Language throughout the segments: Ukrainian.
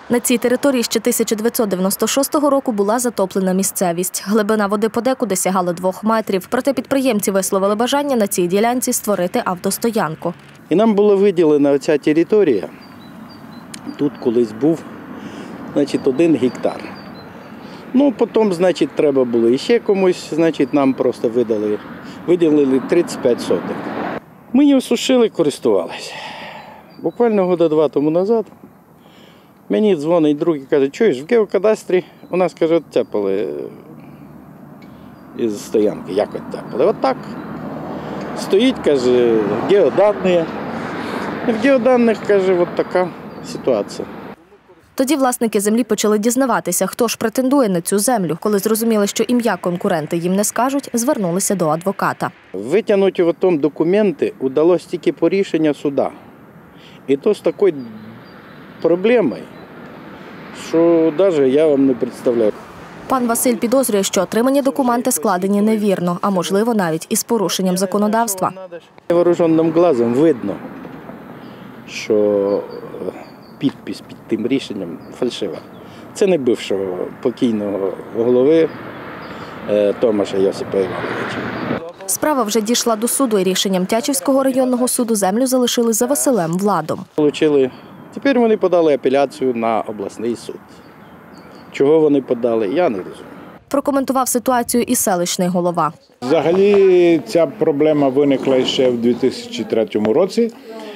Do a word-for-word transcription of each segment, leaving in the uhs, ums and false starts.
На цій території ще тисяча дев'ятсот дев'яносто шостого року була затоплена місцевість. Глибина води подекуди сягала двох метрів. Проте підприємці висловили бажання на цій ділянці створити автостоянку. І нам була виділена оця територія. Тут колись був, значить, один гектар. Ну, потім, значить, треба було іще комусь, значить, нам просто видали, виділили тридцять п'ять соток. Ми її осушили, користувалися. Буквально года два тому назад мені дзвонить друг і каже, чуєш, в геокадастрі у нас, каже, оттяпали із стоянки. Як оттяпали? От так. Стоїть, каже, геодані. В геоданих, каже, от така ситуація. Тоді власники землі почали дізнаватися, хто ж претендує на цю землю. Коли зрозуміли, що ім'я конкурента їм не скажуть, звернулися до адвоката. Витягнути в тому документи вдалося тільки по рішенню суда. І то з такою проблемою, що навіть я вам не представляю. Пан Василь підозрює, що отримані документи складені невірно, а можливо навіть із порушенням законодавства. Невооруженим глазом видно, що підпис під тим рішенням фальшива. Це не бившого покійного голови Томаша Йосипа Івановича. Справа вже дійшла до суду, і рішенням Тячівського районного суду землю залишили за Василем Владом. Получили. Тепер вони подали апеляцію на обласний суд. Чого вони подали, я не розумію. Прокоментував ситуацію і селищний голова. Взагалі ця проблема виникла ще в дві тисячі третьому році.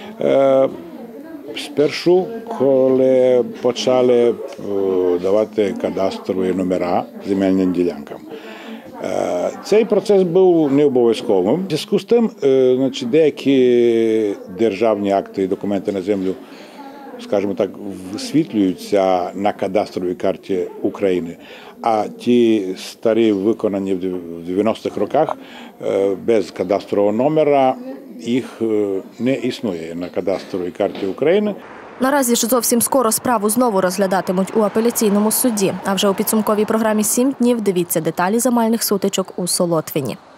Спершу, коли почали давати кадастрові номера земельним ділянкам. Цей процес був не обов'язковим. В зв'язку з тим, значить, деякі державні акти і документи на землю, скажімо так, висвітлюються на кадастровій карті України, а ті старі, виконані в дев'яностих роках, без кадастрового номера, їх не існує на кадастровій карті України. Наразі ж зовсім скоро справу знову розглядатимуть у апеляційному суді. А вже у підсумковій програмі «Сім днів» дивіться деталі земельних сутичок у Солотвині.